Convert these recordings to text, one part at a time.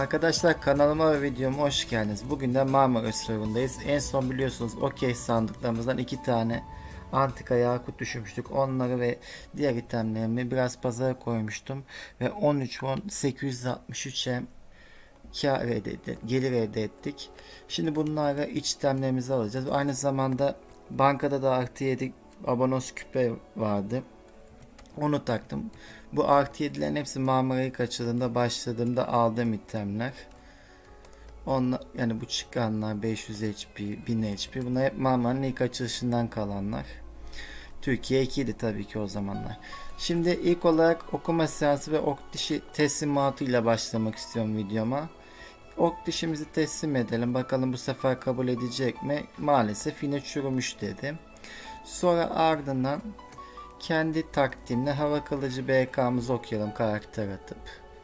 Arkadaşlar kanalıma ve videoma hoş geldiniz. Bugün de Marmara Restoran'dayız. En son biliyorsunuz okey sandıklarımızdan 2 tane antika yakut düşürmüştük. Onları ve diğer itemlerimi biraz pazara koymuştum. Ve 13.863'e gelir elde ettik. Şimdi bunlarla iç itemlerimizi alacağız. Aynı zamanda bankada da artı 7 abonos küpe vardı. Onu taktım. Bu artı 7'lerin hepsi Marmara'yı kaçırdığımda başladığımda aldığım itemler. Onlar, yani bu çıkanlar 500 HP, 1000 HP bunlar hep Marmara'nın ilk açılışından kalanlar. Türkiye 2 idi tabii ki o zamanlar. Şimdi ilk olarak okuma seansı ve ok dişi teslimatı ile başlamak istiyorum videoma. Ok dişimizi teslim edelim. Bakalım bu sefer kabul edecek mi? Maalesef yine çürümüş dedi. Sonra ardından kendi taktiğimle hava kılıcı BK'mızı okuyalım karakter atıp.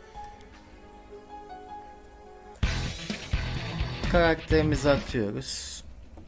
Karakterimizi atıyoruz.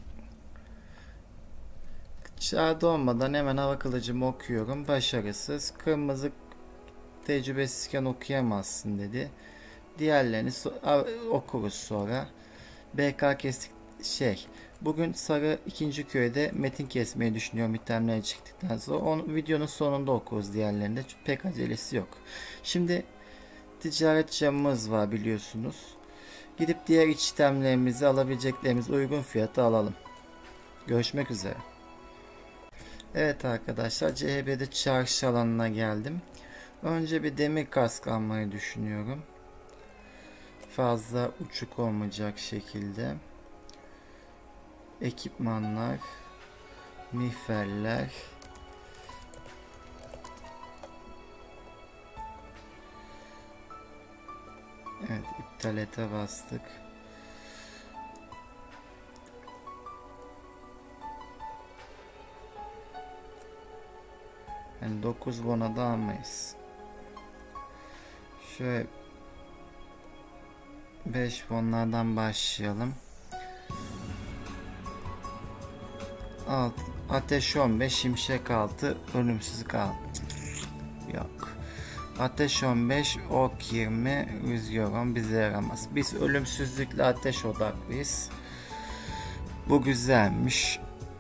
Çağda olmadan hemen hava kılıcımı okuyorum. Başarısız. Kırmızı tecrübesizken okuyamazsın dedi. Diğerlerini okuruz sonra. BK kestik Bugün sarı ikinci köyde metin kesmeyi düşünüyorum itemleri çıktıktan sonra. Onu videonun sonunda okuruz diğerlerinde. Pek acelesi yok. Şimdi ticaret camımız var biliyorsunuz. Gidip diğer iç itemlerimizi alabileceklerimiz uygun fiyata alalım. Görüşmek üzere. Evet arkadaşlar CHB'de çarşı alanına geldim. Önce bir demir kask almayı düşünüyorum. Fazla uçuk olmayacak şekilde. Ekipmanlar, miğferler, evet iptal ete bastık. Yani 9 bona da almayız. Şöyle 5 bonlardan başlayalım. Ateş 15, şimşek 6, ölümsüzlük 6. Yok. Ateş 15, ok 20, rüzgar 10 bize yaramaz. Biz ölümsüzlükle ateş odaklıyız. Bu güzelmiş.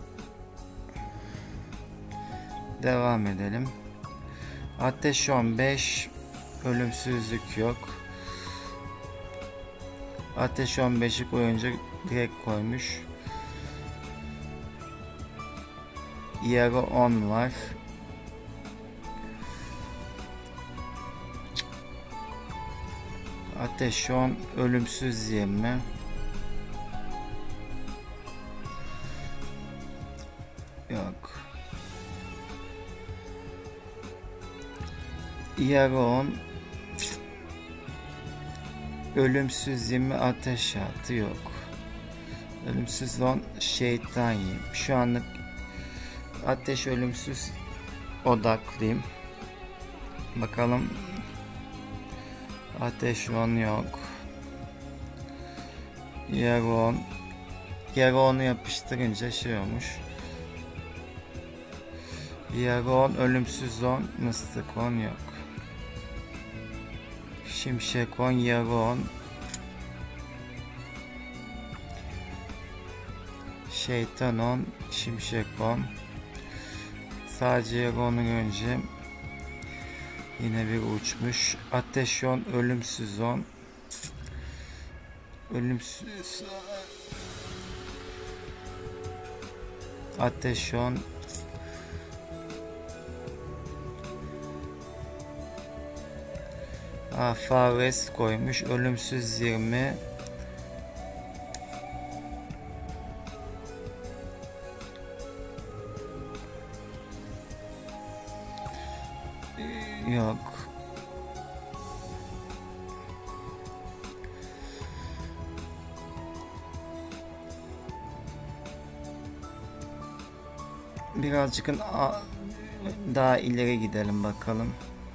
Devam edelim. Ateş 15, ölümsüzlük yok. Ateş 15'i koyunca direkt koymuş. Yarı 10 var. Ateş 10, ölümsüz 20. Yok. Yarı 10. Ölümsüz 20, ateş atı yok. Ölümsüz 10, şeytan 20. Şu anlık ateş ölümsüz odaklıyım. Bakalım. Ateş 10 yok. Yarı 10. Yarı 10'u yapıştırınca şey olmuş. Yarı 10, ölümsüz 10, mıstık 10 yok. Şimşek 10, yarı 10. Şeytan 10, şimşek 10. Sadece yarı 10'u önce yine bir uçmuş. Ateş 10, ölümsüz 10. Ölümsüz. Ateş 10. Fares koymuş. Ölümsüz 20. Yok. Birazcık daha ileri gidelim bakalım.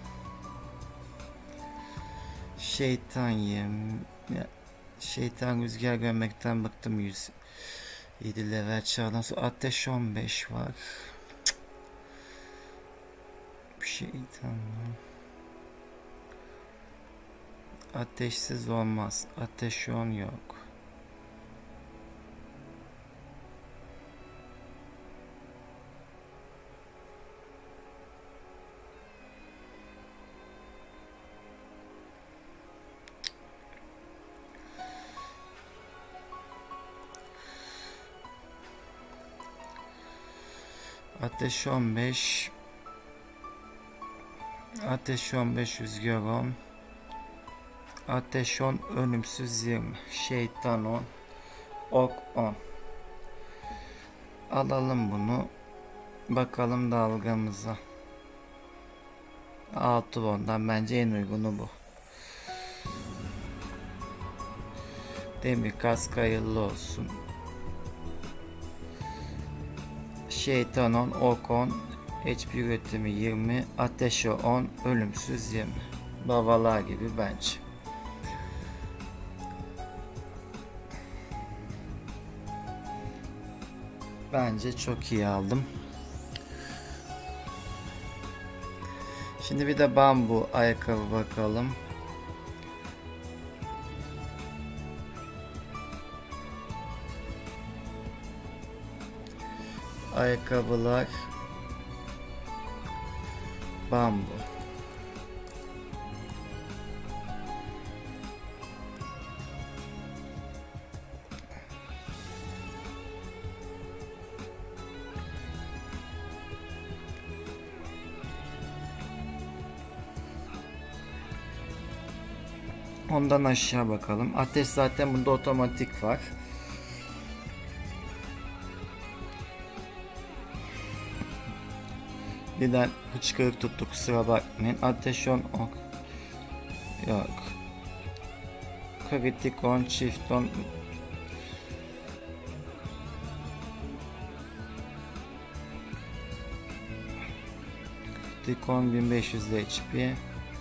Şeytan yem. Şeytan rüzgar görmekten bıktım 107 level çağdan sonra ateş 15 var. Şeytan. Ateşsiz olmaz. Ateş on yok. Ateş 15. Ateş 15 rüzgar 10. Ateş 10 ölümsüz 20. Şeytan 10. Ok 10. Alalım bunu. Bakalım dalgamıza. 6 ondan bence en uygunu bu. Demir kask hayırlı olsun. Şeytan 10, ok 10, HP üretimi 20, ateşi 10, ölümsüz 20. Babalar gibi bence. Bence çok iyi aldım. Şimdi bir de bambu ayakkabı bakalım. Ayakkabılar bambu. Ondan aşağı bakalım. Ateş zaten bunda otomatik var. Birden hıçkırık tuttu, kusura bakmayın. Ateş 10 ok. Yok. Kritik 10, çift 10. Kritik 10 1500 HP.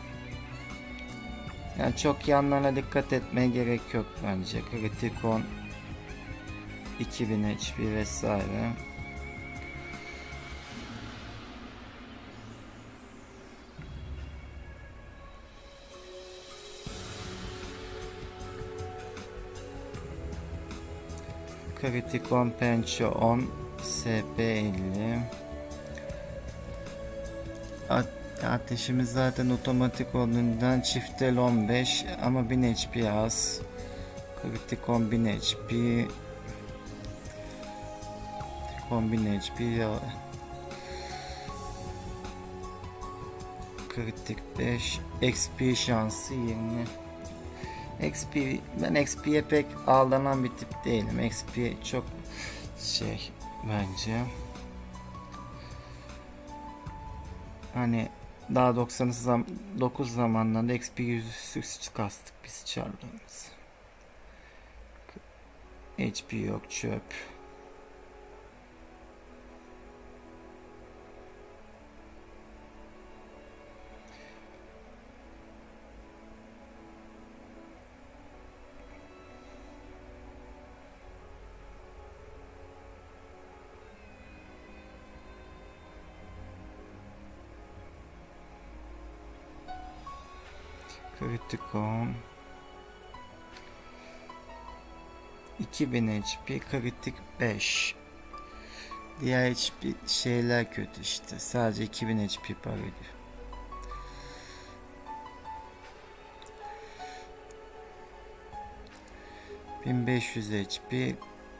Yani çok yanlarına dikkat etmeye gerek yok bence. Kritik 10 2000 HP vesaire. Kritik 10 pençe 10 SP 50. Ateşimiz zaten otomatik olduğundan çiftel 15 ama 1000 HP az. Kritik 10 1000 HP. 10.000 HP ya. Kritik 5. XP şansı 20. Ben XP'ye pek aldanan bir tip değilim. XP çok bence. Hani daha 99 zamanlarında XP 100 kastık biz çarlarımız. HP yok, çöp. Kritik 10 2000 HP, kritik 5. Diğer HP şeyler kötü işte. Sadece 2000 HP para ediyor. ...1500 HP...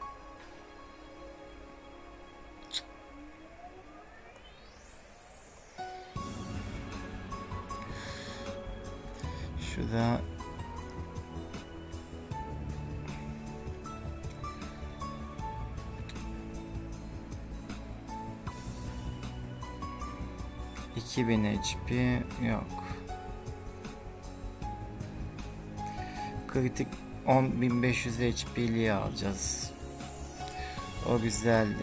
Şurada... ...2000 HP yok. Kritik 10.500 HP'liği alacağız. O güzeldi.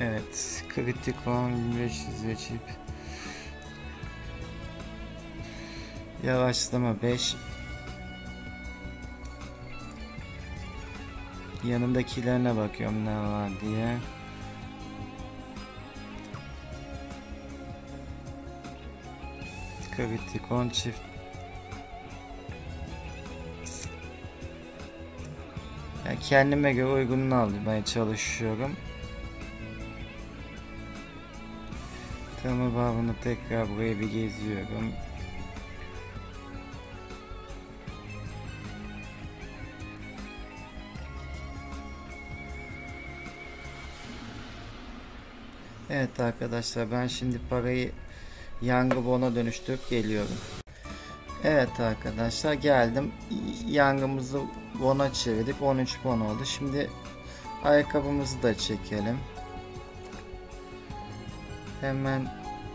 Evet, kritik 10.500 geçip yavaşlama 5. Yanındakilerine bakıyorum ne var diye. Kritik 10 çift. Yani kendime göre uygununu almaya çalışıyorum. Tamam, bunu tekrar buraya bir geziyorum. Evet arkadaşlar, ben şimdi parayı Young Bon'a dönüştürüp geliyorum. Evet arkadaşlar, geldim. Young'ımızı Bon'a çevirdik. 13 Bon oldu. Şimdi ayakkabımızı da çekelim. Hemen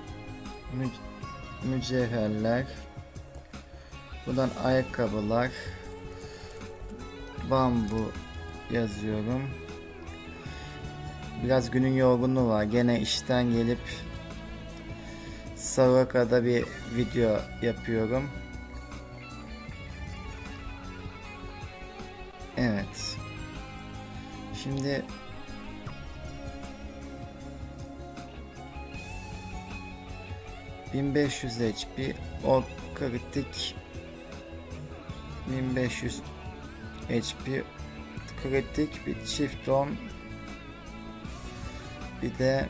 mücevherler. Buradan ayakkabılar. Bambu yazıyorum. Biraz günün yorgunluğu var. Gene işten gelip Savaka'da bir video yapıyorum. Evet. Şimdi ...1500 HP o kritik, 1500 HP kritik, bir çift 10, bir de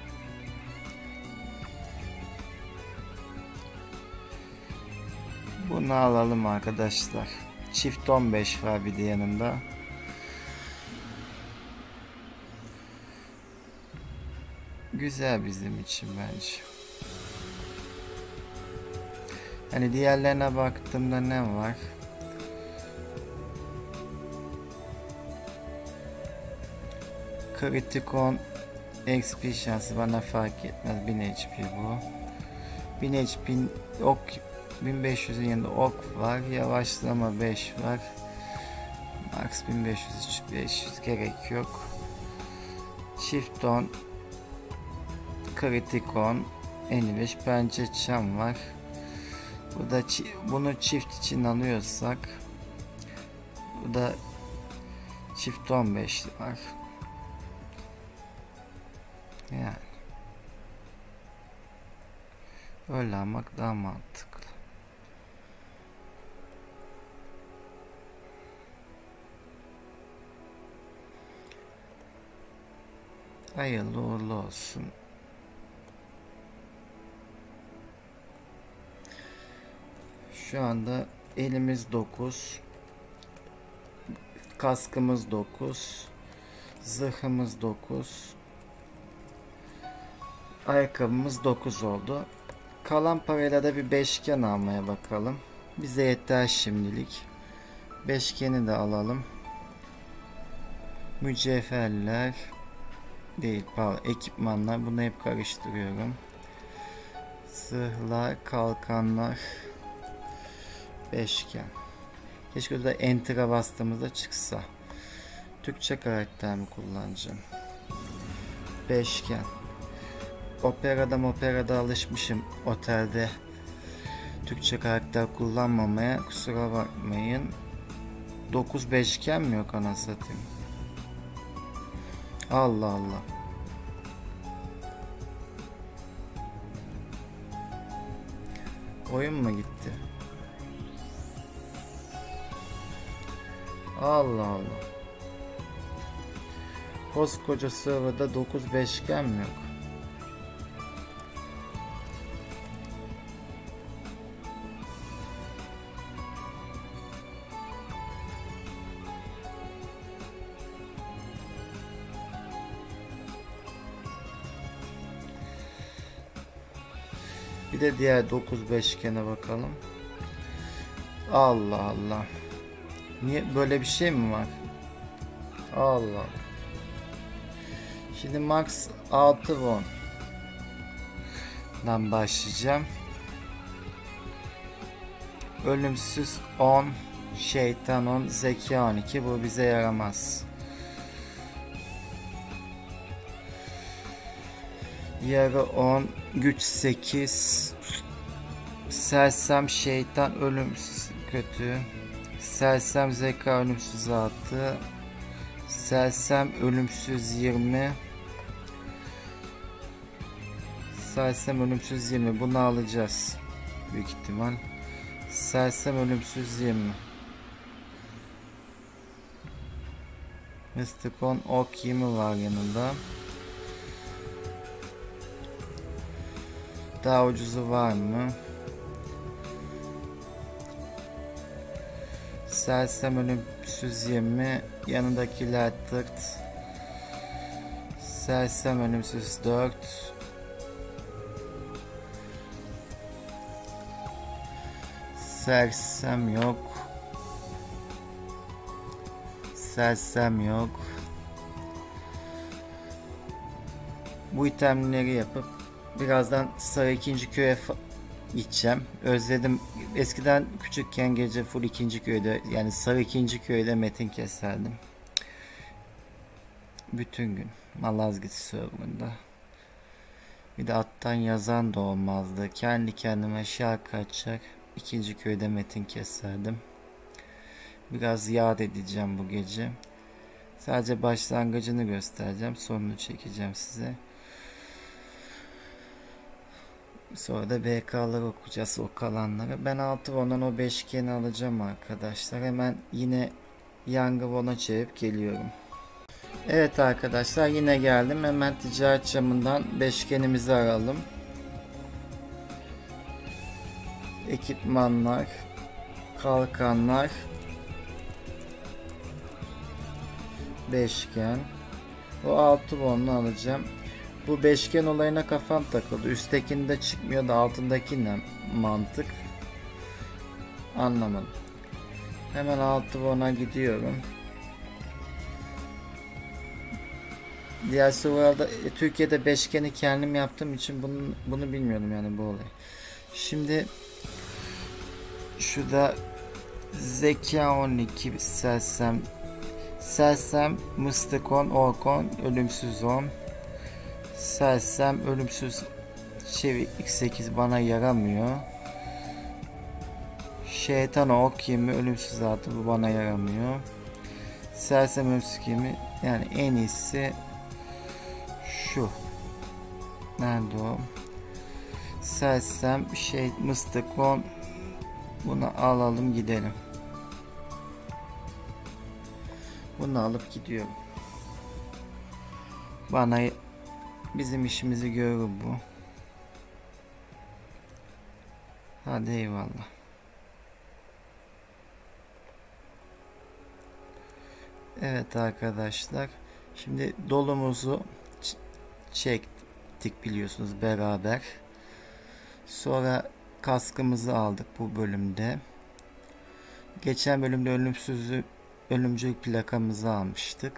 bunu alalım arkadaşlar. Çift 15 var bir de yanında. Güzel bizim için bence. Hani diğerlerine baktığımda ne var? Kritikon XP şansı bana fark etmez. 1000 HP bu. 1000 HP ok, 1500'ün yanında ok var. Yavaşlama 5 var. Max 1500, 500 gerek yok. Çift 10, kritikon 55, bence çam var. Bu da bunu çift için alıyorsak, bu da çift 15 var. Yani öyle almak daha mantıklı. Hayırlı uğurlu olsun. Şu anda elimiz 9, kaskımız 9, zırhımız 9, ayakkabımız 9 oldu. Kalan parayla da bir beşgen almaya bakalım. Bize yeter şimdilik. Beşgeni de alalım. Mücevherler değil, pardon, ekipmanlar, bunu hep karıştırıyorum. Zırhlar, kalkanlar, beşgen. Keşke de enter'a bastığımızda çıksa. Türkçe karakter mi kullanacağım? Beşgen. Operada alışmışım otelde Türkçe karakter kullanmamaya, kusura bakmayın. 9 beşgen mi yok anasını satayım? Allah Allah. Oyun mu gitti? Allah Allah. Koskoca serverda 9 beşgen mi yok? Bir de diğer 9 beşgene bakalım. Allah Allah. Niye böyle bir şey mi var? Allah. Şimdi max 6 won'dan başlayacağım. Ölümsüz 10, şeytan 10, zeka 12. Bu bize yaramaz. Yarı 10, güç 8, sersem şeytan ölümsüz kötü, sersem zeka ölümsüz 6, sersem ölümsüz 20, sersem ölümsüz 20, bunu alacağız büyük ihtimal. Sersem ölümsüz 20. Mysticon ok 20 var yanında. Daha ucuzu var mı? Sersem ölümsüz 20. Yanındakiler tırt. Sersem ölümsüz 4. Sersem yok. Sersem yok. Bu itemleri yapıp birazdan Sarı 2. köye gideceğim. Özledim. Eskiden küçükken gece full 2. köyde, yani Sarı 2. köyde metin keserdim. Bütün gün Malazgirt serverında. Bir de alttan yazan da olmazdı. Kendi kendime şarkı açar 2. köyde metin keserdim. Biraz yad edeceğim bu gece. Sadece başlangıcını göstereceğim. Sonunu çekeceğim size. Sonra da BK'ları okuyacağız, o kalanları. Ben 6 won'dan o beşgeni alacağım arkadaşlar. Hemen yine Young won'a çevirip geliyorum. Evet arkadaşlar, yine geldim. Hemen ticaret camından beşgenimizi aralım. Ekipmanlar, kalkanlar, beşgen. O 6 won'unu alacağım. Bu beşgen olayına kafam takıldı. Üsttekinde çıkmıyor da altındaki ne mantık? Anlamadım. Hemen 6 won'a gidiyorum. Diğer serverlarda Türkiye'de beşgeni kendim yaptığım için bunu bilmiyorum yani bu olay. Şimdi şurada zeka 12 sersem Mysticon Orkon ölümsüz 10, sersem ölümsüz çevik 8 bana yaramıyor. Şeytan ok 20 ölümsüz 6 bu bana yaramıyor. Sersem ölümsüz 20, yani en iyisi şu. Nerede o? Sersem Mysticon, bunu alalım gidelim. Bunu alıp gidiyorum. Bana bizim işimizi görür bu. Hadi eyvallah. Evet arkadaşlar. Şimdi dolumuzu çektik biliyorsunuz beraber. Sonra kaskımızı aldık bu bölümde. Geçen bölümde ölümcül plakamızı almıştık.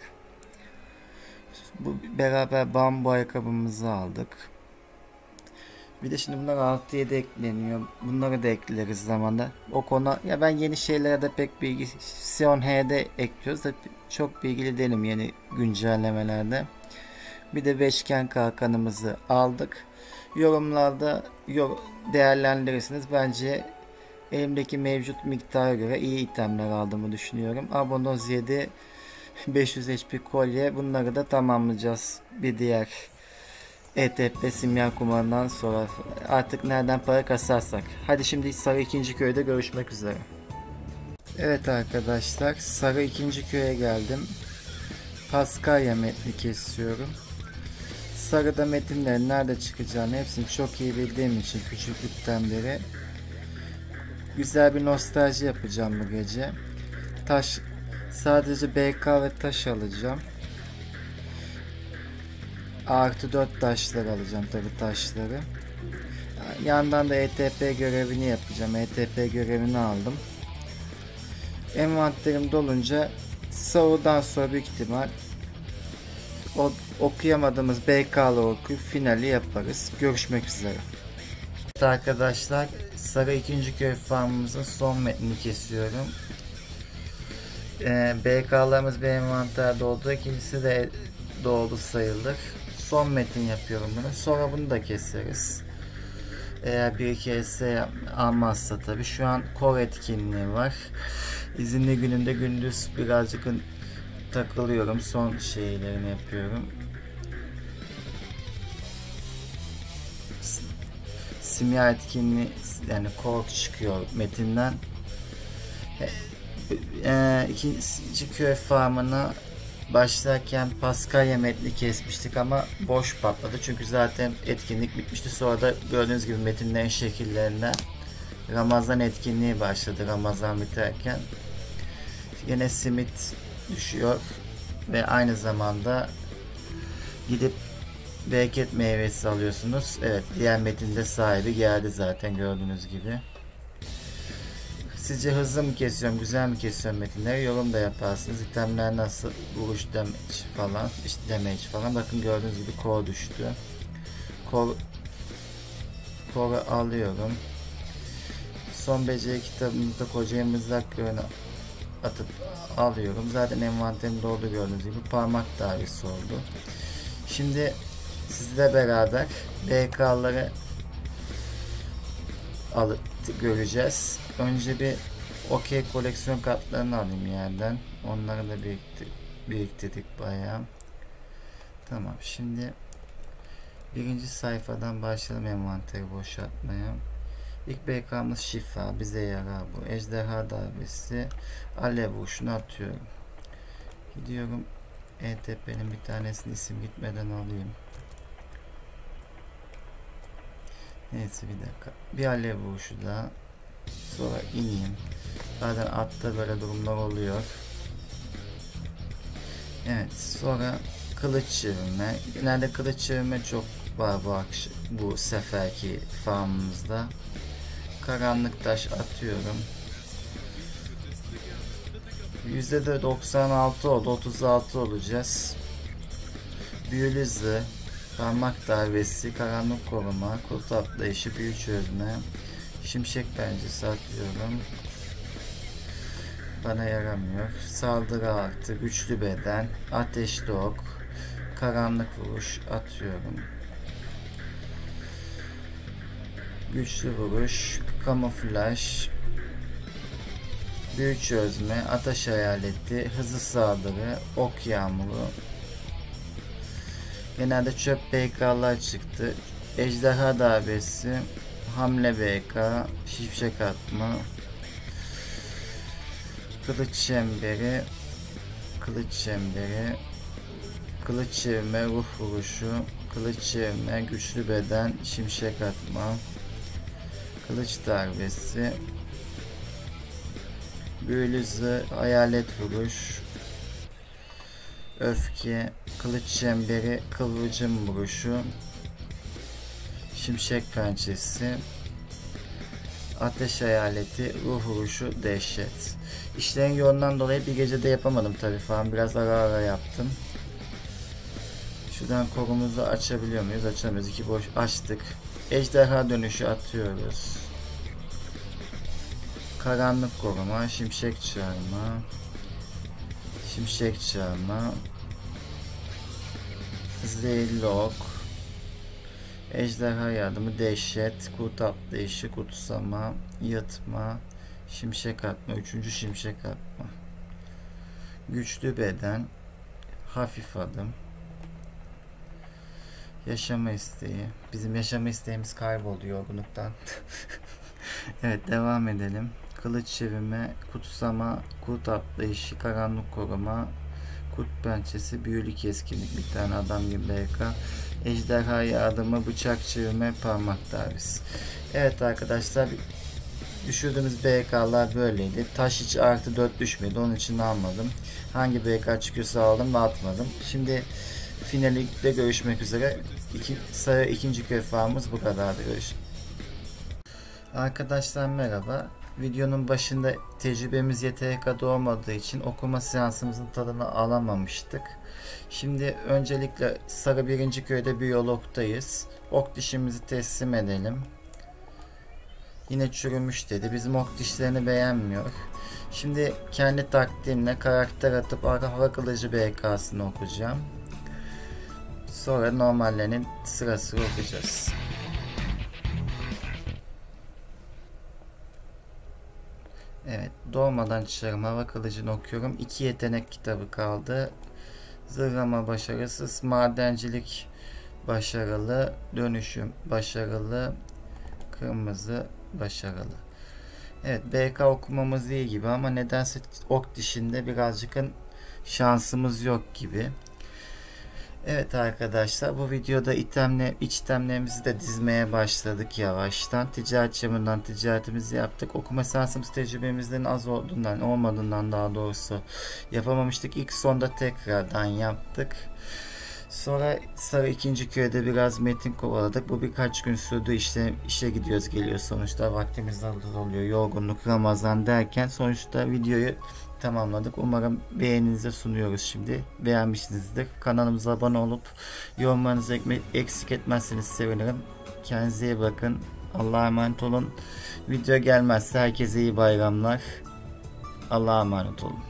Bu beraber bambu ayakkabımızı aldık. Bir de şimdi bunlar 6-7 ekleniyor. Bunları da ekleriz zamanda. O konu ya, ben yeni şeylere de pek bilgi Sion H'de ekliyoruz da çok bilgili değilim yeni güncellemelerde. Bir de beşgen kalkanımızı aldık. Yorumlarda değerlendirirsiniz. Bence elimdeki mevcut miktara göre iyi itemler aldığımı düşünüyorum. Abonoz 7, 500 HP kolye, bunları da tamamlayacağız. Bir diğer ETP simya kumarından sonra artık nereden para kasarsak. Hadi şimdi Sarı 2. köyde görüşmek üzere. Evet arkadaşlar, Sarı 2. köye geldim. Paskalya metni kesiyorum. Sarı'da metinlerin nerede çıkacağını hepsini çok iyi bildiğim için küçüklükten beri güzel bir nostalji yapacağım bu gece. Sadece BK ve taş alacağım. Artı 4 taşlar alacağım tabi taşları. Yandan da ETP görevini yapacağım. ETP görevini aldım. Envanterim dolunca Sau'dan sonra büyük ihtimal okuyamadığımız BK'lı okuyup finali yaparız. Görüşmek üzere. Evet arkadaşlar, Sarı 2. köy farmımızın son metnini kesiyorum. BK'larımız bir envanterde oldu. İkincisi de doldu sayılır. Son metin yapıyorum bunu. Sonra bunu da keseriz. Eğer bir iki ES almazsa tabi. Şu an kor etkinliği var. İzinli günümde gündüz birazcık takılıyorum. Son şeylerini yapıyorum. Simya etkinliği, yani kor çıkıyor metinden. İkinci köy farmına başlarken Paskalya metni kesmiştik ama boş patladı. Çünkü zaten etkinlik bitmişti. Sonra da gördüğünüz gibi metinlerin şekillerinden Ramazan etkinliği başladı. Ramazan biterken yine simit düşüyor ve aynı zamanda gidip bereket meyvesi alıyorsunuz. Evet, diğer metinde sahibi geldi zaten gördüğünüz gibi. Sizce hızlı mı kesiyorum, güzel mi kesiyorum metinleri? Yorum da yaparsınız. İtemler nasıl, vuruş damage falan, işte damage falan. Bakın gördüğünüz gibi core düştü. Core'u alıyorum. Son beceri kitabımızda kocayı mızrak köyüne atıp alıyorum. Zaten envanterim doldu gördüğünüz gibi. Parmak darbesi oldu. Şimdi sizle beraber BK'ları alıp göreceğiz. Önce bir okey koleksiyon kartlarını alayım yerden. Onları da biriktirdik bayağı. Tamam, şimdi birinci sayfadan başlayalım envanteri boşaltmaya. İlk BK'mız şifa, bize yarar bu. Ejderha darbesi, alev vuruşunu atıyorum. Gidiyorum ETP'nin bir tanesini isim gitmeden alayım. Neyse, bir dakika. Bir alev vuruşu daha. Sonra ineyim. Zaten atta böyle durumlar oluyor. Evet, sonra kılıç çevirme. Genelde kılıç çevirme çok var bu seferki farmımızda. Karanlık taş atıyorum. %96 oldu. 36 olacağız. Büyülü hızı, parmak darbesi, karanlık koruma, kurt atlayışı, büyü çözme, şimşek pençesi atıyorum. Bana yaramıyor. Saldırı artı, güçlü beden, ateşli ok, karanlık vuruş atıyorum. Güçlü vuruş, kamuflaj, büyü çözme, ateş hayaleti, hızlı saldırı, ok yağmuru. Genelde çöp BK'lar çıktı. Ejderha darbesi, hamle BK, şimşek atma, kılıç çemberi, kılıç çevirme, ruh vuruşu, kılıç çevirme, güçlü beden, şimşek atma, kılıç darbesi, büyülü hızı, hayalet vuruş, öfke, kılıç çemberi, kıvılcım vuruşu, şimşek pençesi, ateş hayaleti, ruh vuruşu, dehşet. İşlerin yoğundan dolayı bir gecede yapamadım tabii falan. Biraz ara yaptım. Şuradan kolumuzu açabiliyor muyuz? Açamıyoruz. İki boş açtık. Ejderha dönüşü atıyoruz. Karanlık koruma, şimşek çağırma, zehirli ok, ejderha yardımı, dehşet, kurt atlayışı, kutsama, yırtma, şimşek atma, üçüncü şimşek atma, güçlü beden, hafif adım, yaşama isteği. Bizim yaşama isteğimiz kayboldu yorgunluktan. Evet, devam edelim. Kılıç çevirme, kutsama, kurt atlayışı, karanlık koruma, kurt pençesi, büyülü keskinlik, bir tane adam gibi BK, ejderha yardımı, bıçak çevirme, parmak darbesi. Evet arkadaşlar, düşürdüğümüz BK'lar böyleydi. Taş hiç artı 4 düşmedi, onun için almadım. Hangi BK çıkıyorsa aldım ve atmadım. Şimdi finalde görüşmek üzere. Sarı ikinci köy farmımız bu kadardı. Görüşürüz. Arkadaşlar merhaba. Videonun başında tecrübemiz yeteri kadar olmadığı için okuma seansımızın tadını alamamıştık. Şimdi öncelikle Sarı birinci köyde biyologdayız. Ok dişimizi teslim edelim. Yine çürümüş dedi. Bizim ok dişlerini beğenmiyor. Şimdi kendi taktiğimle karakter atıp hava kılıcı BK'sını okuyacağım. Sonra normallerinin sıra sıra okuyacağız. Evet, doğmadan çağırım hava kılıcını okuyorum. 2 yetenek kitabı kaldı. Zırhlama başarısız, madencilik başarılı, dönüşüm başarılı, kırmızı başarılı. Evet, BK okumamız iyi gibi ama nedense ok dişinde birazcık şansımız yok gibi. Evet arkadaşlar, bu videoda iç itemlerimizi de dizmeye başladık yavaştan. Ticaret camından ticaretimizi yaptık. Okuma şansımız tecrübemizden az olmadığından daha doğrusu yapamamıştık. İlk sonda tekrardan yaptık. Sonra Sarı 2. köyde biraz metin kovaladık. Bu birkaç gün sürdü. İşte işe gidiyoruz geliyor sonuçta. Vaktimiz azal oluyor. Yorgunluk, Ramazan derken sonuçta videoyu tamamladık. Umarım beğeninize sunuyoruz şimdi. Beğenmişsinizdir. Kanalımıza abone olup yorumlarınızı eksik etmezseniz sevinirim. Kendinize iyi bakın. Allah'a emanet olun. Video gelmezse herkese iyi bayramlar. Allah'a emanet olun.